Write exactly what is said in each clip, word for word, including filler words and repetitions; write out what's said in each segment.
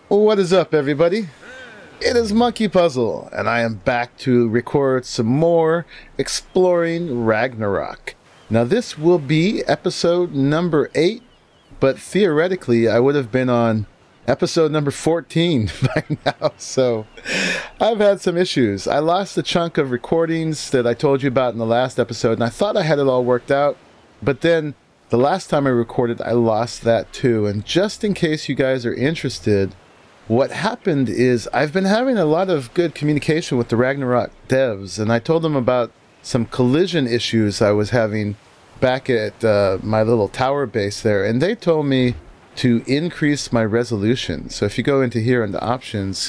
What is up, everybody? It is Monkey Puzzle, and I am back to record some more exploring Ragnarok. Now, this will be episode number eight, but theoretically, I would have been on episode number fourteen by now, so I've had some issues. I lost a chunk of recordings that I told you about in the last episode, and I thought I had it all worked out, but then the last time I recorded, I lost that too. And just in case you guys are interested, what happened is I've been having a lot of good communication with the Ragnarok devs, and I told them about some collision issues I was having back at uh, my little tower base there, and they told me to increase my resolution. So if you go into here into options,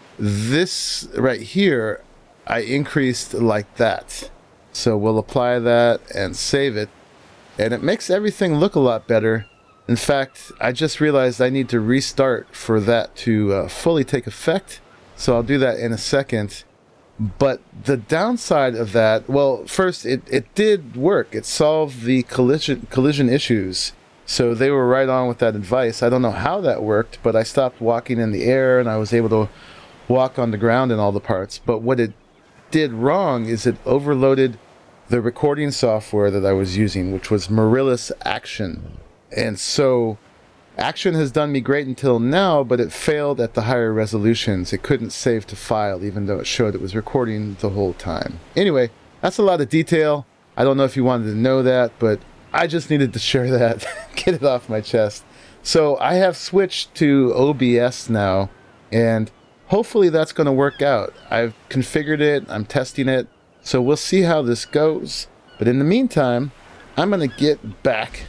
this right here, I increased like that. So we'll apply that and save it, and it makes everything look a lot better. In fact, I just realized I need to restart for that to uh, fully take effect, so I'll do that in a second. But the downside of that, well, first, it, it did work. It solved the collision, collision issues, so they were right on with that advice. I don't know how that worked, but I stopped walking in the air, and I was able to walk on the ground in all the parts. But what it did wrong is it overloaded the recording software that I was using, which was Marillus Action. And so Action has done me great until now, but it failed at the higher resolutions. It couldn't save to file, even though it showed it was recording the whole time. Anyway, that's a lot of detail. I don't know if you wanted to know that, but I just needed to share that, get it off my chest. So I have switched to O B S now, and hopefully that's going to work out. I've configured it, I'm testing it, so we'll see how this goes. But in the meantime, I'm going to get back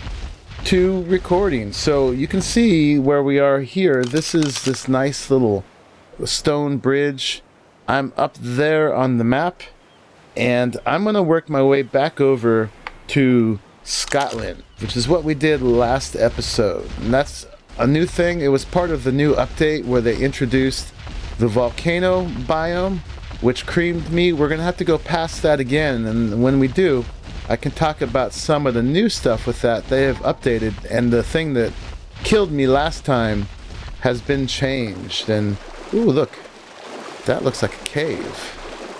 to recording. So you can see where we are here. This is this nice little stone bridge. I'm up there on the map, and I'm going to work my way back over to Scotland, which is what we did last episode. And that's a new thing. It was part of the new update where they introduced the volcano biome, which creamed me. We're going to have to go past that again, and when we do, I can talk about some of the new stuff with that. They have updated, and the thing that killed me last time has been changed. And ooh, look, that looks like a cave.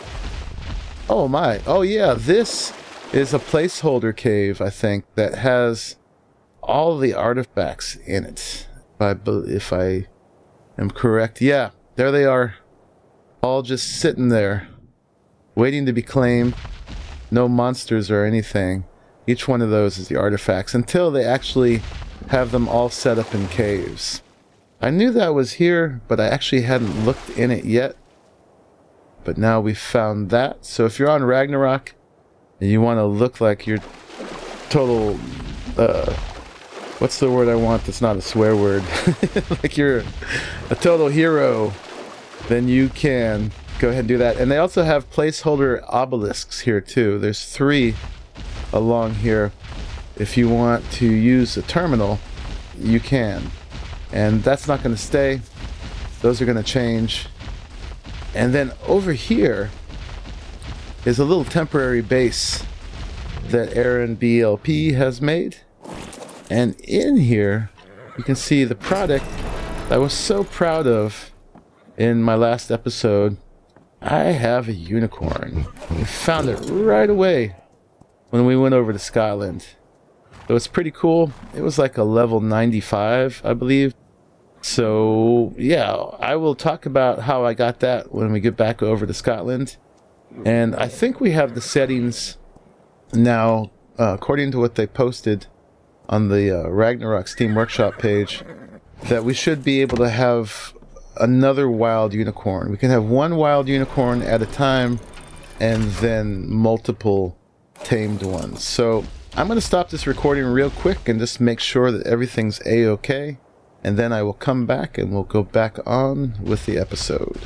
Oh my, oh yeah, this is a placeholder cave, I think, that has all the artifacts in it, if I, if I am correct. Yeah, there they are, all just sitting there waiting to be claimed. No monsters or anything. Each one of those is the artifacts until they actually have them all set up in caves. I knew that was here, but I actually hadn't looked in it yet. But now we've found that. So if you're on Ragnarok and you want to look like you're total, uh, what's the word I want that's not a swear word? Like you're a total hero, then you can go ahead and do that. And they also have placeholder obelisks here too. There's three along here. If you want to use a terminal, you can. And that's not going to stay. Those are going to change. And then over here is a little temporary base that Aaron B L P has made. And in here, you can see the product I was so proud of in my last episode. I have a unicorn. We found it right away when we went over to Scotland. So it's pretty cool. It was like a level ninety-five, I believe. So yeah, I will talk about how I got that when we get back over to Scotland. And I think we have the settings now, uh, according to what they posted on the uh, Ragnarok Steam Workshop page, that we should be able to have another wild unicorn. We can have one wild unicorn at a time and then multiple tamed ones. So I'm going to stop this recording real quick and just make sure that everything's a-okay, and then I will come back and we'll go back on with the episode.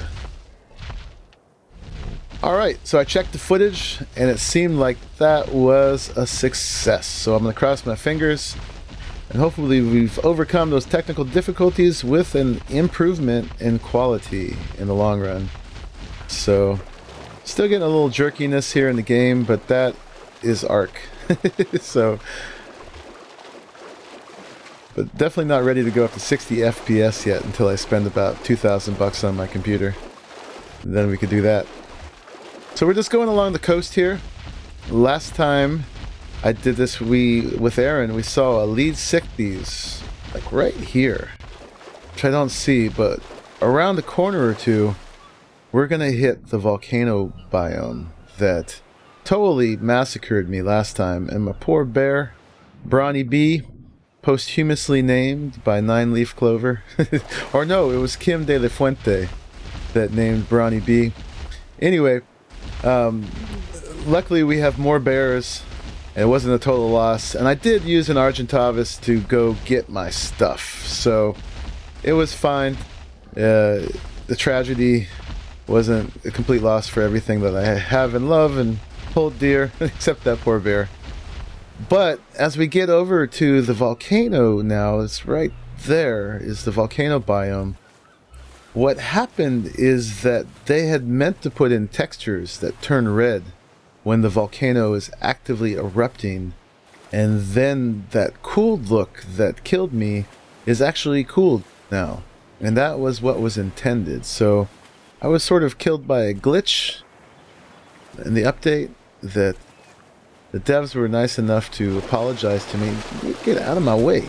Alright, so I checked the footage and it seemed like that was a success. So I'm going to cross my fingers. And hopefully we've overcome those technical difficulties with an improvement in quality in the long run. So, still getting a little jerkiness here in the game, but that is ARK. So, But definitely not ready to go up to sixty F P S yet until I spend about two thousand bucks on my computer. And then we could do that. So we're just going along the coast here. Last time I did this we with Aaron, we saw a lead sixties, like right here, which I don't see, but around a corner or two, we're gonna hit the volcano biome that totally massacred me last time, and my poor bear, Brawny B, posthumously named by Nine Leaf Clover, or no, it was Kim de la Fuente that named Brawny B. Anyway, um, luckily we have more bears, and it wasn't a total loss, and I did use an Argentavis to go get my stuff, so it was fine. Uh, the tragedy wasn't a complete loss for everything that I have and love and hold dear, except that poor bear. But as we get over to the volcano now, it's right there is the volcano biome. What happened is that they had meant to put in textures that turn red when the volcano is actively erupting, and then that cooled look that killed me is actually cooled now, and that was what was intended. So I was sort of killed by a glitch in the update that the devs were nice enough to apologize to me. Get out of my way.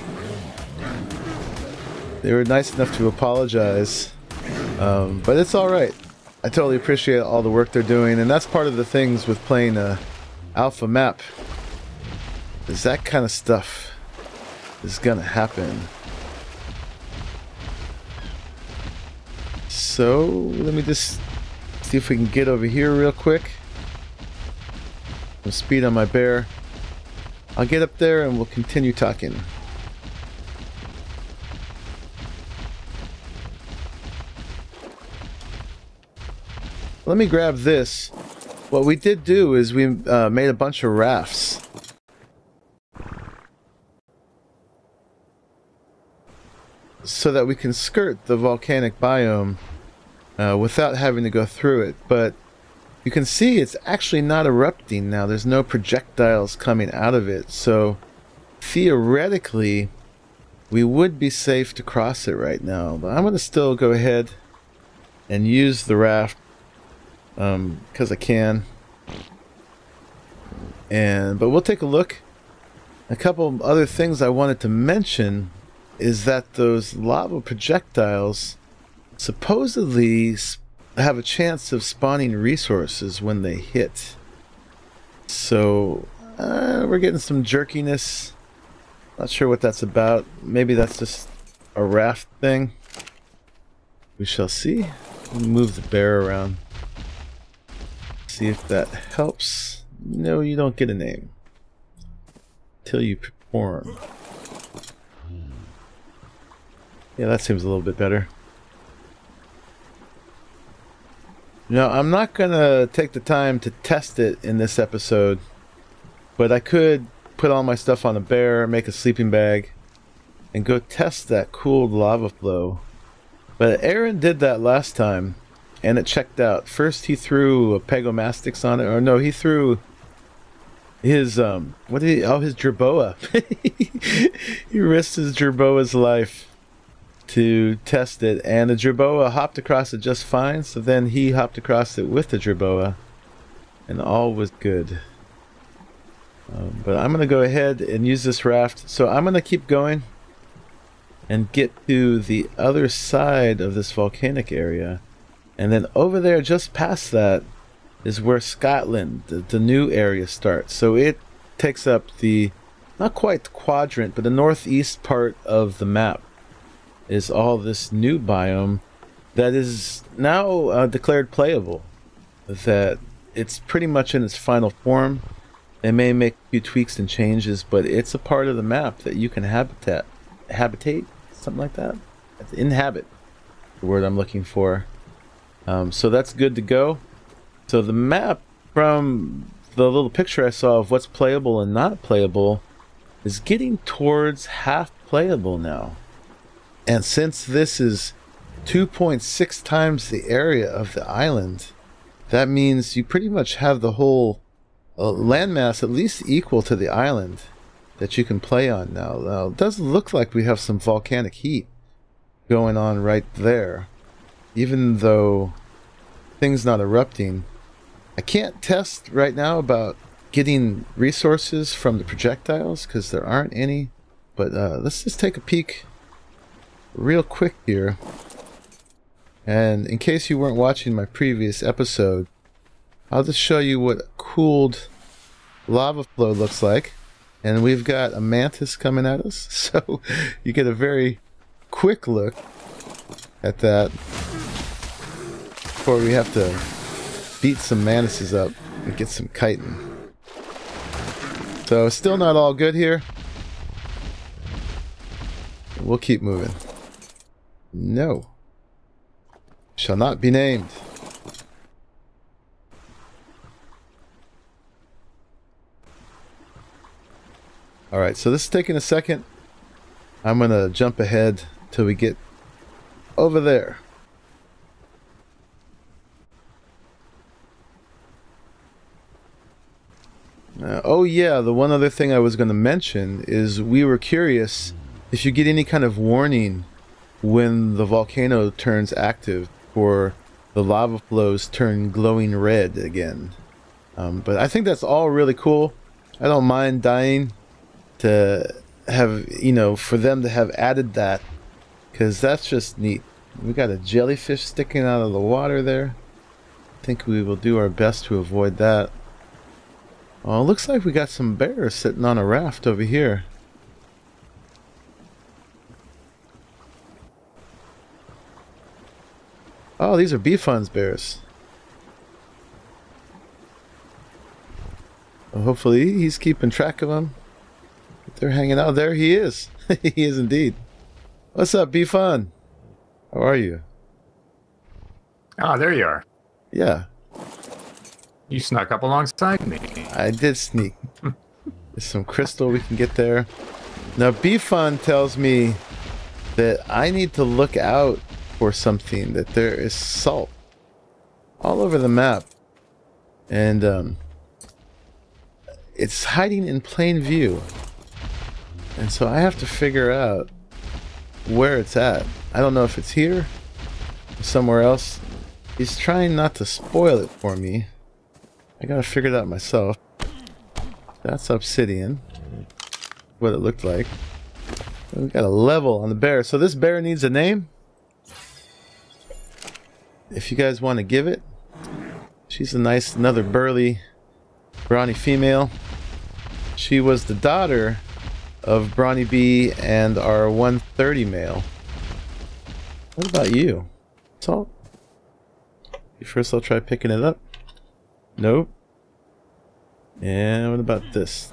They were nice enough to apologize, um, but it's alright. I totally appreciate all the work they're doing, and that's part of the things with playing a alpha map, is that kind of stuff is gonna happen. So let me just see if we can get over here real quick. Some speed on my bear. I'll get up there and we'll continue talking. Let me grab this. What we did do is we uh, made a bunch of rafts. So that we can skirt the volcanic biome uh, without having to go through it. But you can see it's actually not erupting now. There's no projectiles coming out of it. So theoretically, we would be safe to cross it right now. But I'm going to still go ahead and use the raft um, because I can. And but we'll take a look. A couple of other things I wanted to mention is that those lava projectiles supposedly have a chance of spawning resources when they hit. So uh, we're getting some jerkiness. Not sure what that's about. Maybe that's just a raft thing. We shall see. Let me move the bear around. See if that helps. No, you don't get a name till you perform. Yeah, that seems a little bit better. Now, I'm not gonna take the time to test it in this episode, but I could put all my stuff on a bear, make a sleeping bag, and go test that cooled lava flow. But Aaron did that last time, and it checked out. First he threw a Pegomastix on it, or no, he threw his, um, what did he, oh, his Jerboa. He risked his Jerboa's life to test it, and the Jerboa hopped across it just fine, so then he hopped across it with the Jerboa, and all was good. Um, but I'm going to go ahead and use this raft, so I'm going to keep going and get to the other side of this volcanic area, and then over there just past that is where Scotland, the, the new area, starts. So it takes up the, not quite the quadrant, but the northeast part of the map is all this new biome that is now uh, declared playable. That it's pretty much in its final form. It may make a few tweaks and changes, but it's a part of the map that you can habitat, habitate, something like that. Inhabit, the word I'm looking for. Um, so that's good to go. So the map, from the little picture I saw of what's playable and not playable, is getting towards half playable now. And since this is two point six times the area of the island, that means you pretty much have the whole uh, landmass at least equal to the island. that you can play on now. Now, it does look like we have some volcanic heat going on right there. Even though things not erupting. I can't test right now about getting resources from the projectiles because there aren't any. But uh, let's just take a peek real quick here. And in case you weren't watching my previous episode, I'll just show you what a cooled lava flow looks like. And we've got a mantis coming at us. So you get a very quick look at that before we have to beat some mantises up and get some chitin. So still not all good here. We'll keep moving. No. Shall not be named. Alright, so this is taking a second. I'm going to jump ahead till we get over there. Uh, oh yeah, the one other thing I was going to mention is we were curious if you get any kind of warning when the volcano turns active or the lava flows turn glowing red again. Um, but I think that's all really cool. I don't mind dying to have, you know, for them to have added that, because that's just neat. We got a jellyfish sticking out of the water there. I think we will do our best to avoid that. Oh, it looks like we got some bears sitting on a raft over here. Oh, these are B-Fun's bears. Well, hopefully he's keeping track of them. They're hanging out. There he is. He is indeed. What's up, B-Fun? How are you? Oh, there you are. Yeah. You snuck up alongside me. I did sneak. There's some crystal we can get there. Now, B-Fun tells me that I need to look out for something, that there is salt all over the map. And um, it's hiding in plain view. And so I have to figure out where it's at. I don't know if it's here or somewhere else. He's trying not to spoil it for me. I gotta figure it out myself. That's obsidian. What it looked like. We got a level on the bear. So this bear needs a name. If you guys want to give it. She's a nice, another burly, brawny female. She was the daughter of Brawny B and our one thirty male. What about you? Salt? First I'll try picking it up. Nope. And what about this?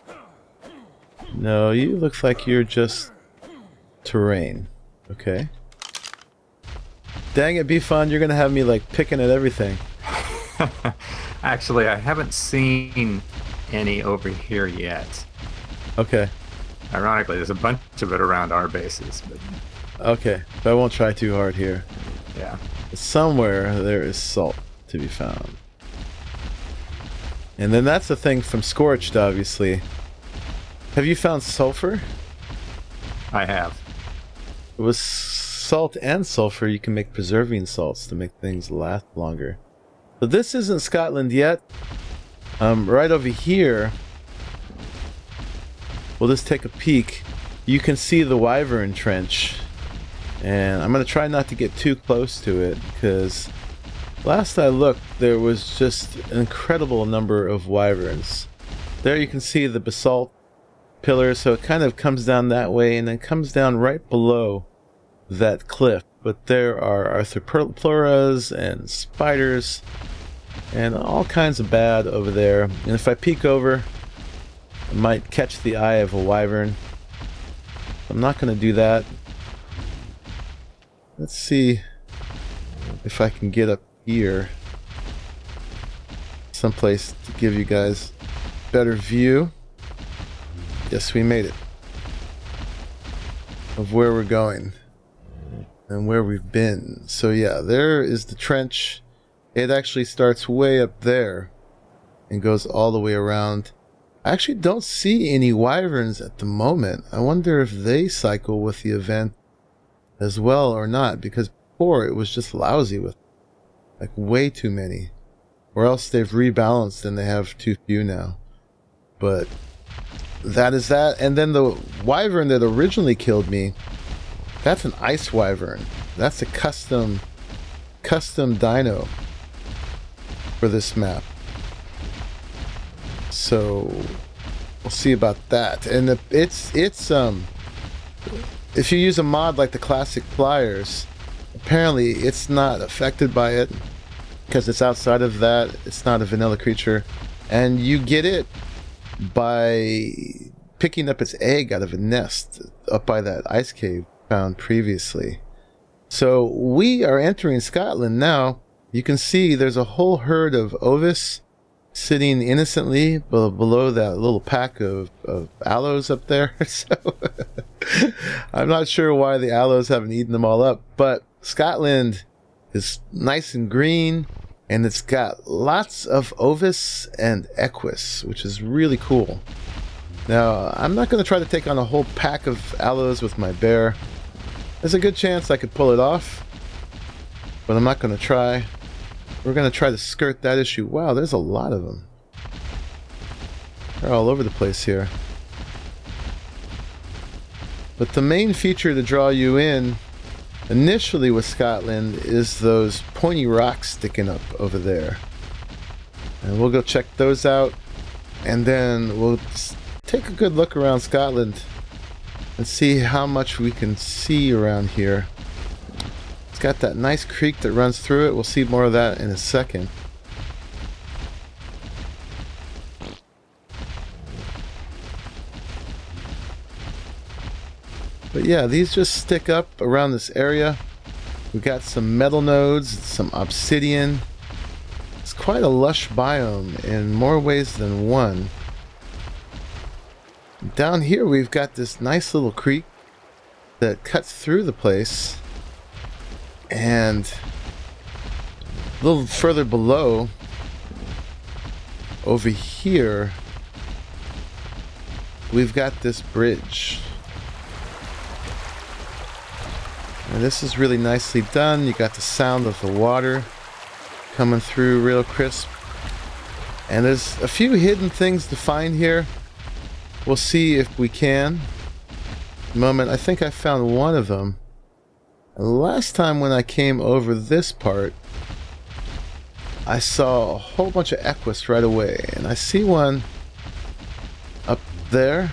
No, you look like you're just terrain. Okay. Dang it, B-Fun, you're gonna have me like picking at everything. Actually, I haven't seen any over here yet. Okay. Ironically, there's a bunch of it around our bases, but okay, but I won't try too hard here. Yeah. Somewhere there is salt to be found. And then that's the thing from Scorched, obviously. Have you found sulfur? I have. With salt and sulfur, you can make preserving salts to make things last longer. So this isn't Scotland yet. Um, right over here, we'll just take a peek. You can see the Wyvern Trench. And I'm going to try not to get too close to it, because last I looked, there was just an incredible number of wyverns. There you can see the basalt pillar, so it kind of comes down that way, and then comes down right below that cliff. But there are arthropluras and spiders, and all kinds of bad over there. And if I peek over, I might catch the eye of a wyvern. I'm not going to do that. Let's see if I can get up here someplace to give you guys better view. Yes, we made it. Of where we're going and where we've been. So yeah, there is the trench. It actually starts way up there and goes all the way around. I actually don't see any wyverns at the moment. I wonder if they cycle with the event as well or not, because before it was just lousy with like way too many. Or else they've rebalanced and they have too few now. But that is that. And then the wyvern that originally killed me, that's an ice wyvern. That's a custom custom dino for this map. So we'll see about that. And the, it's it's um if you use a mod like the classic flyers, apparently it's not affected by it because it's outside of that. It's not a vanilla creature, and you get it by picking up its egg out of a nest up by that ice cave found previously. So we are entering Scotland now. You can see there's a whole herd of ovis sitting innocently below that little pack of, of aloes up there. So I'm not sure why the aloes haven't eaten them all up, but Scotland is nice and green, and it's got lots of ovis and equus, which is really cool. Now, I'm not going to try to take on a whole pack of aloes with my bear. There's a good chance I could pull it off, but I'm not going to try. We're going to try to skirt that issue. Wow, there's a lot of them. They're all over the place here. But the main feature to draw you in initially with Scotland is those pointy rocks sticking up over there. And we'll go check those out, and then we'll take a good look around Scotland and see how much we can see around here. It's got that nice creek that runs through it. We'll see more of that in a second. But yeah, these just stick up around this area. We've got some metal nodes, some obsidian. It's quite a lush biome in more ways than one. Down here we've got this nice little creek that cuts through the place, and a little further below over here we've got this bridge, and this is really nicely done. You got the sound of the water coming through real crisp, and there's a few hidden things to find here. We'll see if we can. At the moment, I think I found one of them. And last time when I came over this part, I saw a whole bunch of equus right away. And I see one up there.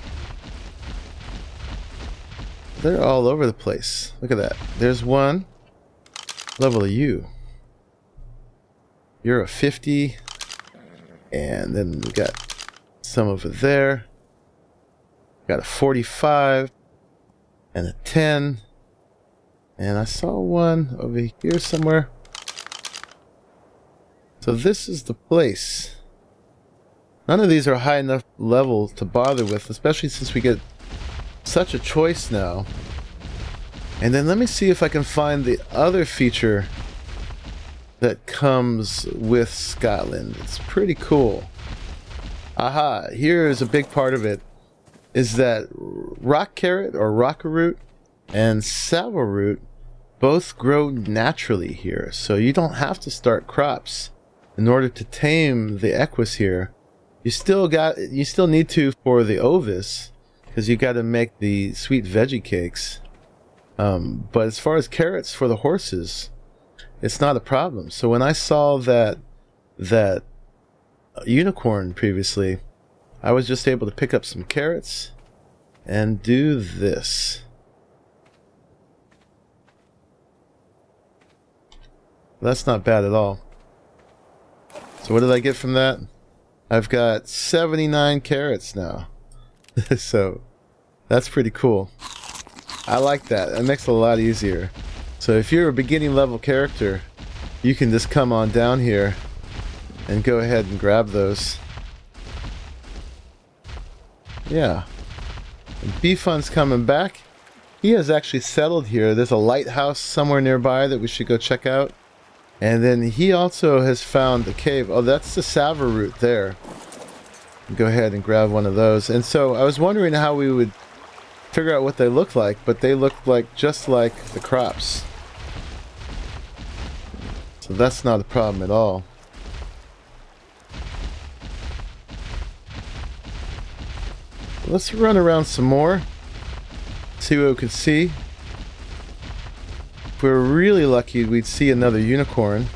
They're all over the place. Look at that. There's one. Level of you. You're a fifty. And then we got some over there. Got a forty-five and a ten, and I saw one over here somewhere. So this is the place. None of these are high enough level to bother with, especially since we get such a choice now. And then let me see if I can find the other feature that comes with Scotland. It's pretty cool. Aha, here is a big part of it, is that rock carrot or rocker root and salvo root both grow naturally here. So you don't have to start crops in order to tame the equus here. You still got you still need to for the ovis, because you got to make the sweet veggie cakes. Um, but as far as carrots for the horses, it's not a problem. So when I saw that that unicorn previously, I was just able to pick up some carrots and do this. That's not bad at all. So what did I get from that? I've got seventy-nine carrots now. So that's pretty cool. I like that. It makes it a lot easier. So if you're a beginning level character, you can just come on down here and go ahead and grab those. Yeah. And B-Fun's coming back. He has actually settled here. There's a lighthouse somewhere nearby that we should go check out. And then he also has found a cave. Oh, that's the salvo root there. Go ahead and grab one of those. And so I was wondering how we would figure out what they look like, but they look like just like the crops. So that's not a problem at all. Let's run around some more. See what we can see. If we were really lucky, we'd see another unicorn.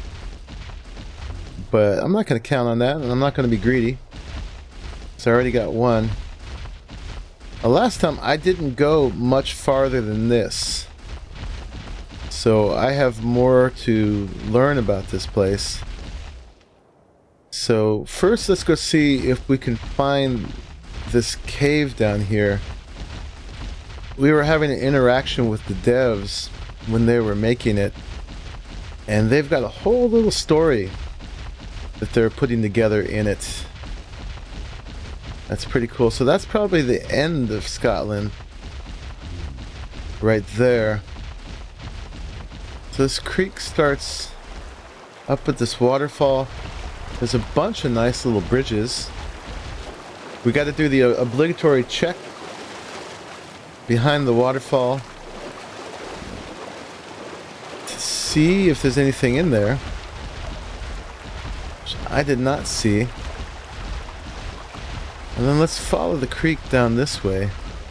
But I'm not going to count on that, and I'm not going to be greedy. So I already got one. The last time I didn't go much farther than this. So I have more to learn about this place. So first let's go see if we can find this cave down here. We were having an interaction with the devs when they were making it, and they've got a whole little story that they're putting together in it. That's pretty cool. So that's probably the end of Scotland right there. So this creek starts up at this waterfall. There's a bunch of nice little bridges. We got to do the uh, obligatory check behind the waterfall to see if there's anything in there, which I did not see. And then let's follow the creek down this way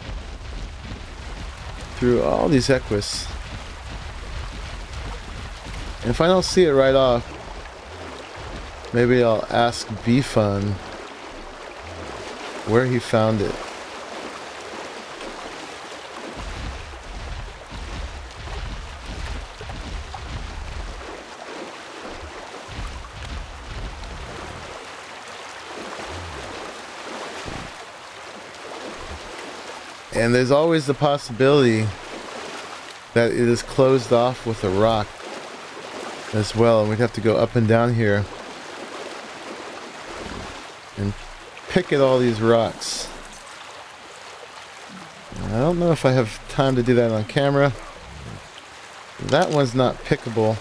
through all these equus. And if I don't see it right off, maybe I'll ask B-Fun where he found it. And there's always the possibility that it is closed off with a rock as well, and we'd have to go up and down here and pick at all these rocks. I don't know if I have time to do that on camera. That one's not pickable.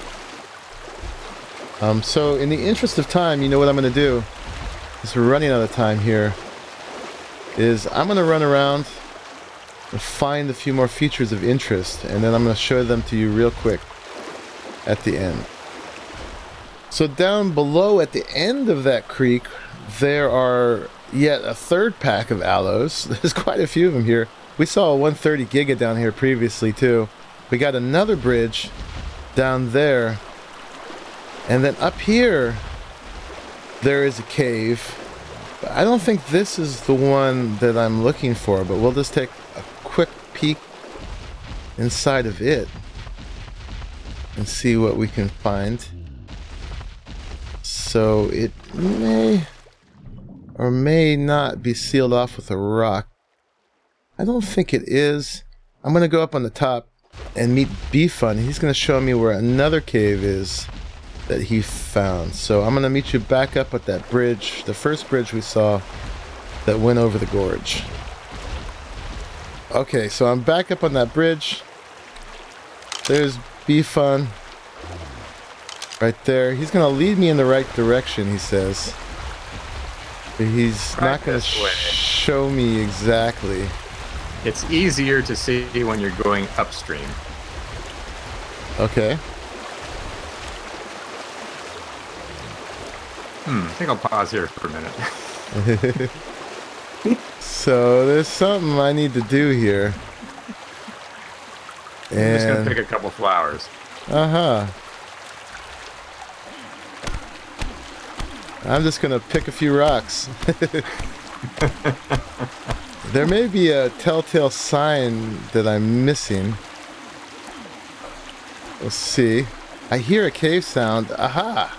Um, so in the interest of time, you know what I'm going to do, because we're running out of time here, is I'm going to run around and find a few more features of interest, and then I'm going to show them to you real quick at the end. So down below at the end of that creek, there are yet a third pack of aloes. There's quite a few of them here. We saw a one thirty giga down here previously too. We got another bridge down there, and then up here there is a cave. I don't think this is the one that I'm looking for, but we'll just take a quick peek inside of it and see what we can find. So it may or may not be sealed off with a rock. I don't think it is. I'm going to go up on the top and meet B-Fun. He's going to show me where another cave is that he found. So I'm going to meet you back up at that bridge, the first bridge we saw that went over the gorge. Okay, so I'm back up on that bridge. There's B-Fun right there. He's going to lead me in the right direction, he says. But he's Right not going to this way. show me exactly. It's easier to see when you're going upstream. Okay. Hmm, I think I'll pause here for a minute. So there's something I need to do here. I'm just gonna And pick a couple flowers. uh-huh. I'm just gonna pick a few rocks. There may be a telltale sign that I'm missing. Let's see. I hear a cave sound. Aha!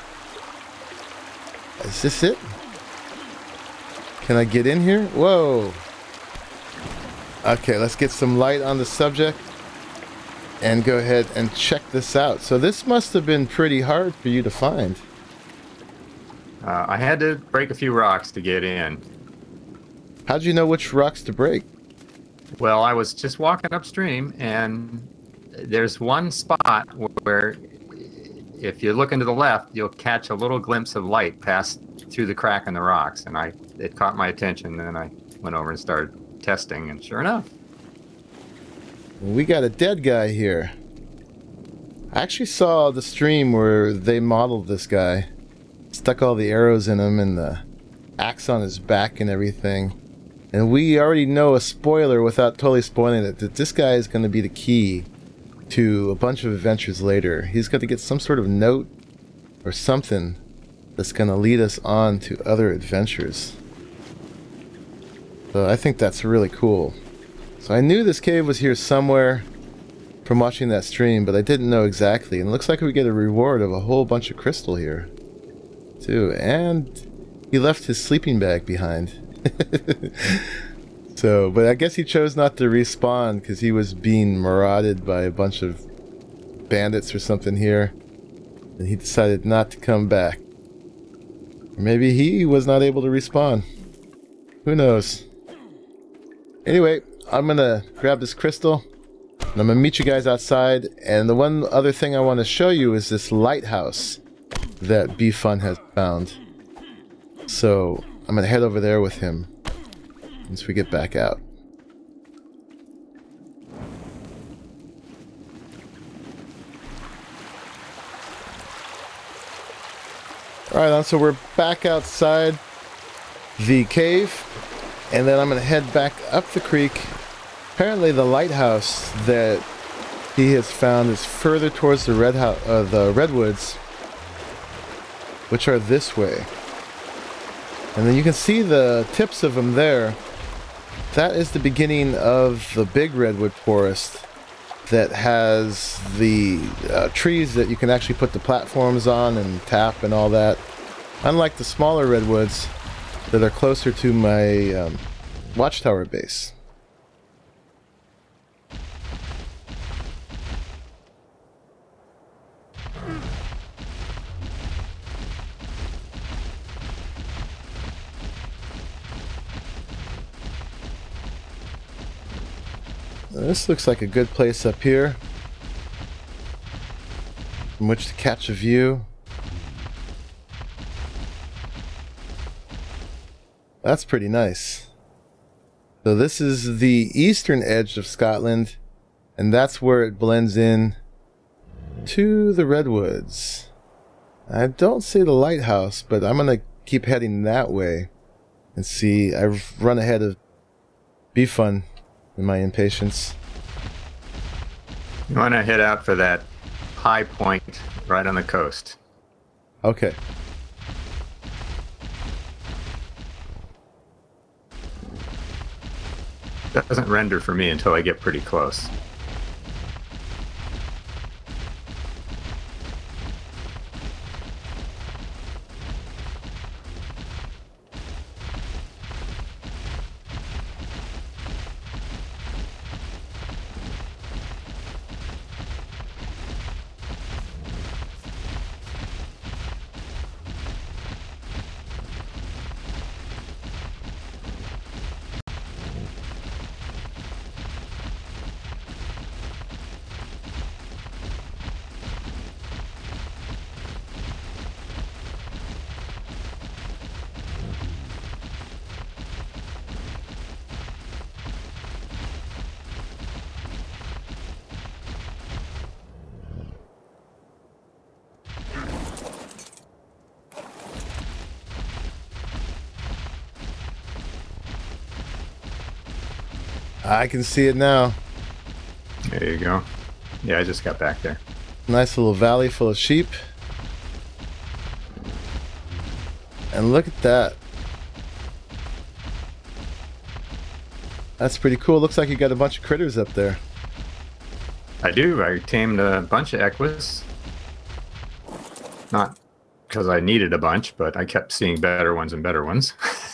Is this it? Can I get in here? Whoa! Okay, let's get some light on the subject and go ahead and check this out. So this must have been pretty hard for you to find. Uh, I had to break a few rocks to get in. How'd you know which rocks to break? Well, I was just walking upstream, and there's one spot where if you look into the left, you'll catch a little glimpse of light pass through the crack in the rocks, and I it caught my attention. Then I went over and started testing, and sure enough. We got a dead guy here. I actually saw the stream where they modeled this guy. Stuck all the arrows in him and the axe on his back and everything. And we already know a spoiler without totally spoiling it, that this guy is going to be the key to a bunch of adventures later. He's got to get some sort of note or something that's going to lead us on to other adventures. So I think that's really cool. So I knew this cave was here somewhere from watching that stream, but I didn't know exactly. And it looks like we get a reward of a whole bunch of crystal here, too. And he left his sleeping bag behind. So, but I guess he chose not to respawn because he was being marauded by a bunch of bandits or something here. And he decided not to come back. Or maybe he was not able to respawn. Who knows? Anyway, I'm gonna grab this crystal and I'm gonna meet you guys outside. And the one other thing I want to show you is this lighthouse that B Fun has found. So I'm gonna head over there with him once we get back out. Alright, so we're back outside the cave, and then I'm gonna head back up the creek. Apparently the lighthouse that he has found is further towards the red house, uh, the redwoods, which are this way. And then you can see the tips of them there. That is the beginning of the big redwood forest that has the uh, trees that you can actually put the platforms on and tap and all that. Unlike the smaller redwoods that are closer to my um, watchtower base. This looks like a good place up here from which to catch a view. That's pretty nice. So this is the eastern edge of Scotland, and that's where it blends in to the redwoods. I don't see the lighthouse, but I'm gonna keep heading that way and see. I've run ahead of Be Fun in my impatience. You want to head out for that high point right on the coast. Okay. That doesn't render for me until I get pretty close. I can see it now. There you go. Yeah, I just got back there. Nice little valley full of sheep. And look at that. That's pretty cool. Looks like you got a bunch of critters up there. I do. I tamed a bunch of equus. Not because I needed a bunch, but I kept seeing better ones and better ones.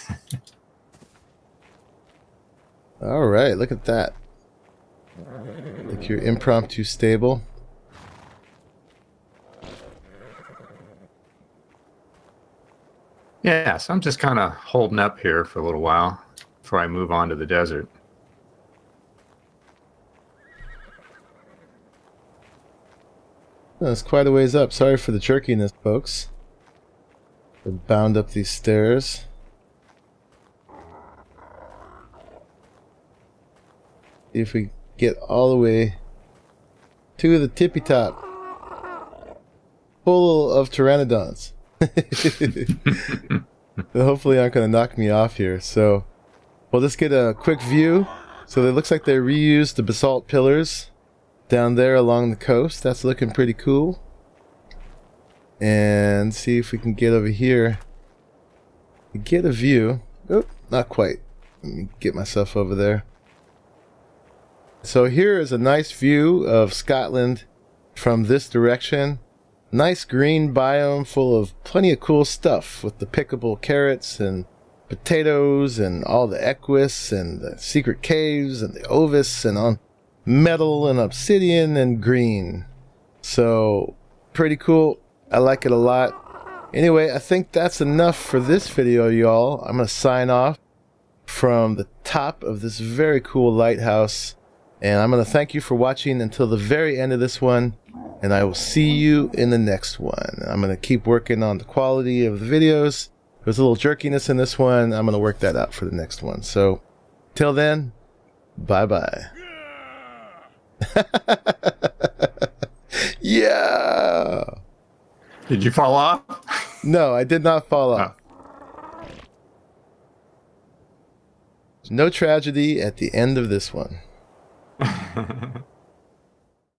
All right, look at that. Like your impromptu stable. Yeah, so I'm just kind of holding up here for a little while before I move on to the desert. That's quite a ways up. Sorry for the jerkiness, folks. Bound up these stairs. if we get all the way to the tippy top. Full of pteranodons. Hopefully aren't going to knock me off here. So we'll just get a quick view. So it looks like they reused the basalt pillars down there along the coast. That's looking pretty cool. And see if we can get over here. Get a view. Oh, not quite. Let me get myself over there. So here is a nice view of Scotland from this direction. Nice green biome full of plenty of cool stuff with the pickable carrots and potatoes and all the equus and the secret caves and the ovis and on metal and obsidian and green. So pretty cool. I like it a lot. Anyway, I think that's enough for this video, y'all. I'm going to sign off from the top of this very cool lighthouse. And I'm going to thank you for watching until the very end of this one. And I will see you in the next one. I'm going to keep working on the quality of the videos. There's a little jerkiness in this one. I'm going to work that out for the next one. So, till then, bye-bye. Yeah! Did you fall off? No, I did not fall off. Oh. No tragedy at the end of this one.